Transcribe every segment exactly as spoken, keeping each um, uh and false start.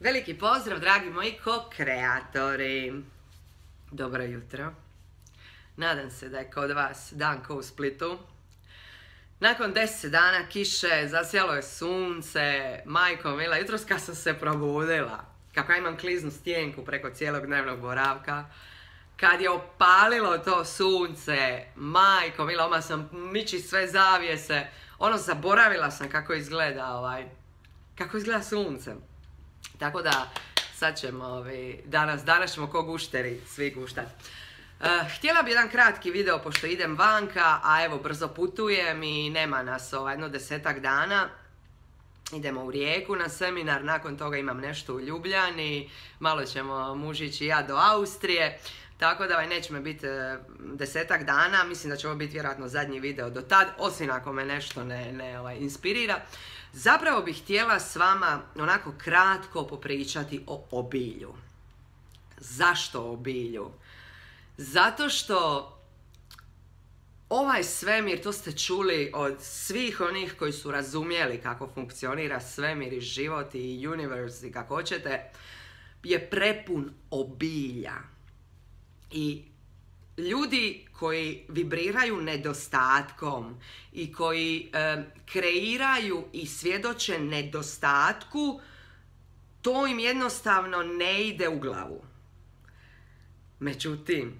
Veliki pozdrav, dragi moji ko-kreatori. Dobro jutro. Nadam se da je kod vas dan ko u Splitu. Nakon deset dana kiše, zasjalo je sunce, majko mila, jutros kad sam se probudila, kako ja imam kliznu stjenku preko cijelog dnevnog boravka, kad je opalilo to sunce, majko mila, oma sam miči sve zavjese, ono, zaboravila sam kako izgleda ovaj, kako izgleda sunce. Tako da, sad ćemo, ovaj, danas, danas ćemo ko gušteri, svi guštati. Uh, htjela bi jedan kratki video, pošto idem vanka, a evo brzo putujem i nema nas ovaj, jedno desetak dana. Idemo u Rijeku na seminar, nakon toga imam nešto u Ljubljani, malo ćemo mužić i ja do Austrije. Tako da ovaj, neće me biti e, desetak dana, mislim da će ovo biti vjerojatno zadnji video do tad, osim ako me nešto ne, ne ovaj, inspirira. Zapravo bih htjela s vama onako kratko popričati o obilju. Zašto obilju? Zato što ovaj svemir, to ste čuli od svih onih koji su razumjeli kako funkcionira svemir i život i universe i kako hoćete, je prepun obilja. I ljudi koji vibriraju nedostatkom i koji e, kreiraju i svjedoče nedostatku, to im jednostavno ne ide u glavu. Međutim,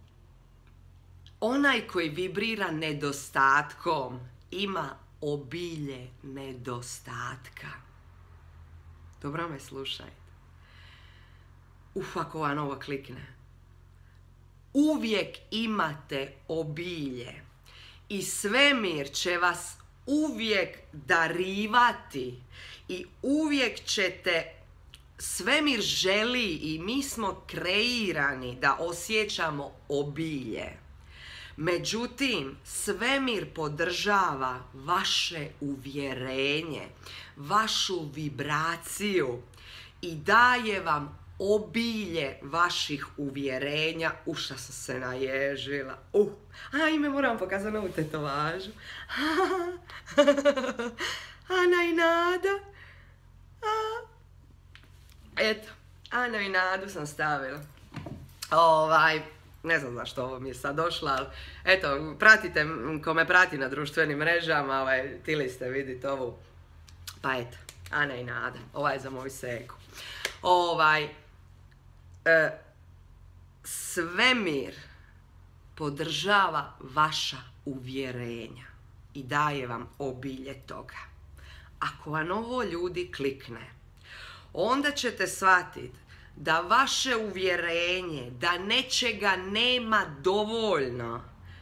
onaj koji vibrira nedostatkom ima obilje nedostatka. Dobro me slušajte. Uf, ako vam ovo klikne. Uvijek imate obilje i svemir će vas uvijek darivati i uvijek ćete, svemir želi i mi smo kreirani da osjećamo obilje. Međutim, svemir podržava vaše uvjerenje, vašu vibraciju i daje vam obilje vaših uvjerenja. Uša sam se naježila. Uh, ajme, moram pokazati novu tetovažu. Ana i Nada. A. Eto, Ana i Nadu sam stavila. Ovaj, ne znam zašto ovo mi je sad došla, ali eto, pratite, ko me prati na društvenim mrežama, ovaj, tili ste vidite ovu. Pa eto, Ana i Nada. Ova je za moju seku. Ovaj, e, svemir podržava vaša uvjerenja i daje vam obilje toga. Ako vam ovo, ljudi, klikne, onda ćete shvatiti da vaše uvjerenje da nečega nema dovoljno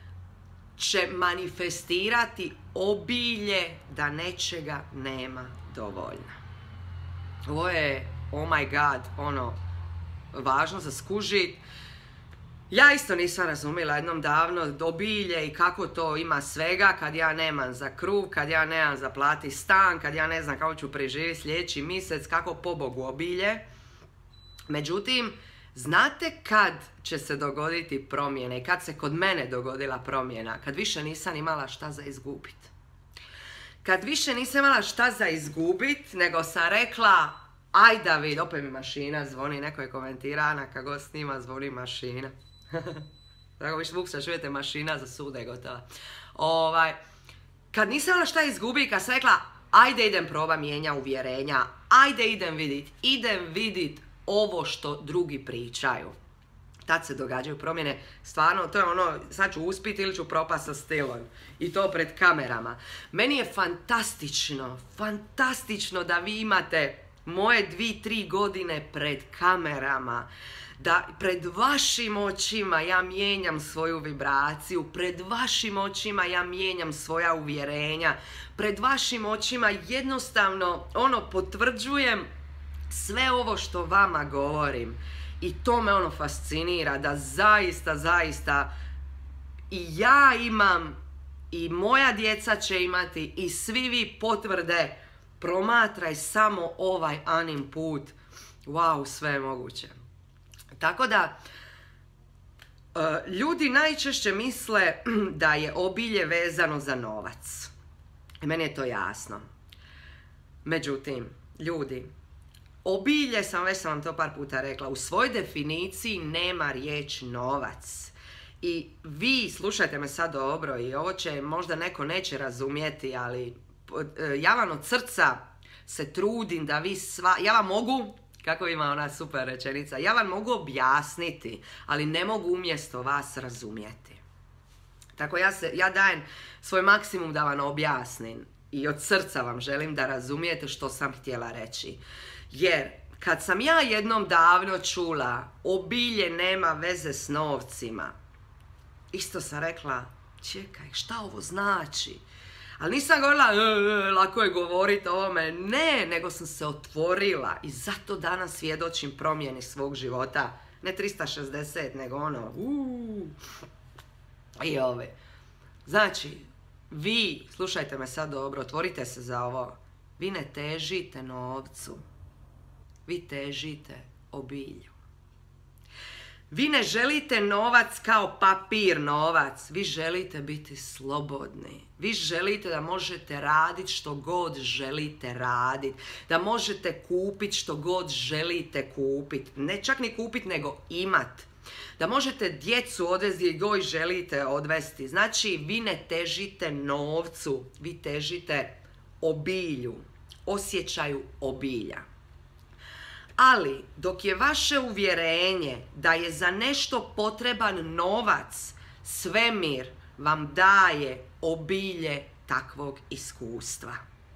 će manifestirati obilje da nečega nema dovoljno. Ovo je, oh my god, ono, važno za skužit. Ja isto nisam razumjela jednom davno obilje i kako to ima svega kad ja nemam za kruh, kad ja nemam za plati stan, kad ja ne znam kako ću preživjeti sljedeći mjesec, kako pobogu obilje. Međutim, znate kad će se dogoditi promjene, kad se kod mene dogodila promjena, kad više nisam imala šta za izgubit. Kad više nisam imala šta za izgubit, nego sam rekla, aj da vid, opet mi mašina zvoni, neko je komentira, Ana, kako snima, zvoni mašina. Tako više buksa, čujete, mašina za sude gotova. Ovaj, kad nisam imala šta izgubit, kad sam rekla, ajde idem proba mijenja uvjerenja, ajde idem vidit, idem vidit ovo što drugi pričaju. Tad se događaju promjene, stvarno, to je ono, sad ću uspjeti ili ću propast sa stilom. I to pred kamerama. Meni je fantastično, fantastično da vi imate moje dvi, tri godine pred kamerama. Da pred vašim očima ja mijenjam svoju vibraciju, pred vašim očima ja mijenjam svoja uvjerenja, pred vašim očima jednostavno, ono, potvrđujem sve ovo što vama govorim. I to me ono fascinira, da zaista, zaista i ja imam i moja djeca će imati i svi vi potvrde, promatraj samo ovaj Anin put, wow, sve je moguće. Tako da, ljudi najčešće misle da je obilje vezano za novac. I meni je to jasno. Međutim, ljudi, Obilje, sam već sam vam to par puta rekla, u svojoj definiciji nema riječ novac. I vi, slušajte me sad dobro, i ovo će možda neko neće razumjeti, ali ja vam od srca se trudim da vi sva, ja vam mogu, kako ima ona super rečenica, ja vam mogu objasniti, ali ne mogu umjesto vas razumjeti. Tako ja, se, ja dajem svoj maksimum da vam objasnim i od srca vam želim da razumijete što sam htjela reći. Jer kad sam ja jednom davno čula obilje nema veze s novcima, isto sam rekla, čekaj, šta ovo znači? Ali nisam govorila, e, e, lako je govoriti o ovome, ne, nego sam se otvorila i zato danas svjedočim promjeni svog života. Ne trista šezdeset, nego ono, uuu, i ove. Znači, vi, slušajte me sad dobro, otvorite se za ovo, vi ne težite novcu, vi težite obilju. Vi ne želite novac kao papir novac, vi želite biti slobodni. Vi želite da možete raditi što god želite raditi, da možete kupiti što god želite kupiti. Ne čak ni kupiti, nego imat. Da možete djecu odvesti gdje god želite odvesti. Znači, vi ne težite novcu, vi težite obilju, osjećaju obilja. Ali, dok je vaše uvjerenje da je za nešto potreban novac, svemir vam daje obilje takvog iskustva.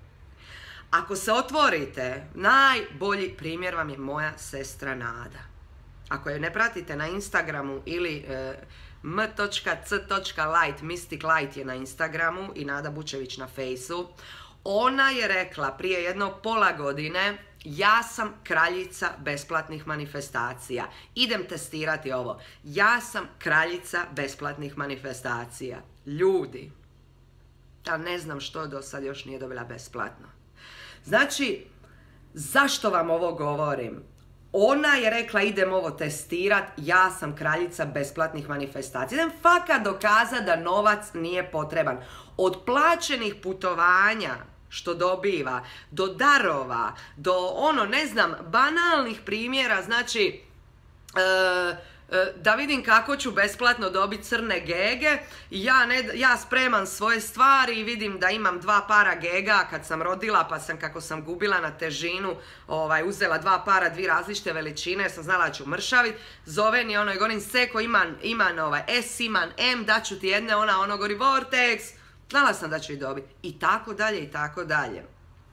Ako se otvorite, najbolji primjer vam je moja sestra Nada. Ako je ne pratite na Instagramu ili e, m c light, Mystic Light je na Instagramu i Nada Bučević na Fejsu, ona je rekla prije jednog pola godine, ja sam kraljica besplatnih manifestacija. Idem testirati ovo. Ja sam kraljica besplatnih manifestacija. Ljudi, ja ne znam što do sad još nije dobila besplatno. Znači, zašto vam ovo govorim? Ona je rekla idem ovo testirat, ja sam kraljica besplatnih manifestacija. Idem fakat dokazati da novac nije potreban. Od plaćenih putovanja što dobiva, do darova, do ono, ne znam, banalnih primjera, znači, e, e, da vidim kako ću besplatno dobiti crne gege, ja, ne, ja spremam svoje stvari i vidim da imam dva para gega kad sam rodila, pa sam, kako sam gubila na težinu, ovaj, uzela dva para, dvije različite veličine, jer sam znala da ću mršavit, zove ni ono i govorim, seko, imam, imam ovaj, S, imam M, daću ti jedne, ona ono govori Vortex, znala sam da ću ih dobiti. I tako dalje, i tako dalje.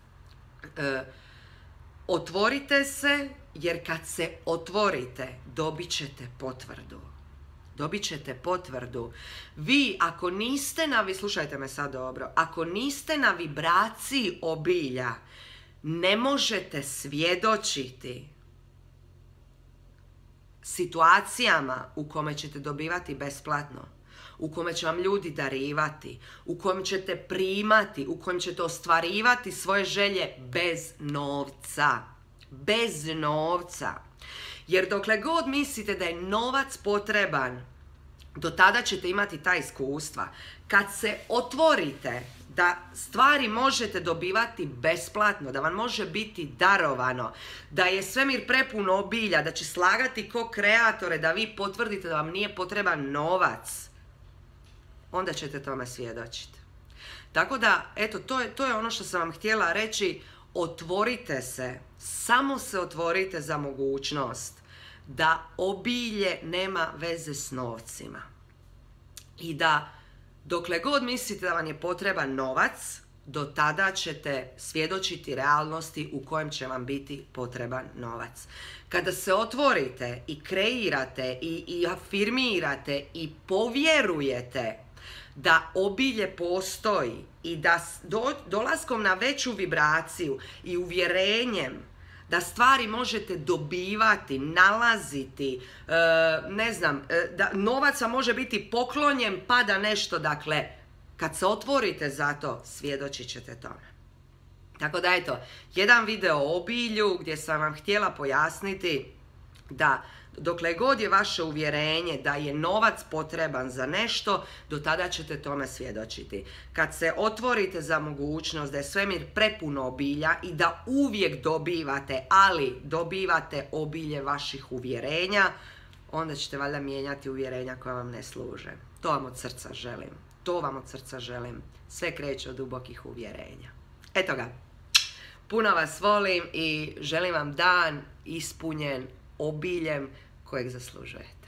E, otvorite se, jer kad se otvorite, dobit ćete potvrdu. Dobit ćete potvrdu. Vi, ako niste na, vi slušajte me sad dobro, ako niste na vibraciji obilja, ne možete svjedočiti situacijama u kome ćete dobivati besplatno, u kome će vam ljudi darivati, u kojem ćete primati, u kojem ćete ostvarivati svoje želje bez novca. Bez novca. Jer dokle god mislite da je novac potreban, do tada ćete imati ta iskustva. Kad se otvorite da stvari možete dobivati besplatno, da vam može biti darovano, da je svemir prepun obilja, da će slagati ko kreatore, da vi potvrdite da vam nije potreban novac, onda ćete tome svjedočiti. Tako da, eto, to je, to je ono što sam vam htjela reći. Otvorite se, samo se otvorite za mogućnost da obilje nema veze s novcima. I da dokle god mislite da vam je potreban novac, do tada ćete svjedočiti realnosti u kojem će vam biti potreban novac. Kada se otvorite i kreirate i, i afirmirate i povjerujete da obilje postoji i da do, dolaskom na veću vibraciju i uvjerenjem da stvari možete dobivati, nalaziti, e, ne znam, e, da novac vam može biti poklonjen pa da nešto, dakle, kad se otvorite za to, svjedočit ćete tome. Tako da, eto, jedan video o obilju gdje sam vam htjela pojasniti da dokle god je vaše uvjerenje da je novac potreban za nešto, do tada ćete tome svjedočiti. Kad se otvorite za mogućnost da je svemir prepuno obilja i da uvijek dobivate, ali dobivate obilje vaših uvjerenja, onda ćete valjda mijenjati uvjerenja koja vam ne služe. To vam od srca želim. To vam od srca želim. Sve kreće od dubokih uvjerenja. Eto ga. Puno vas volim i želim vam dan ispunjen obiljem kojeg zaslužujete.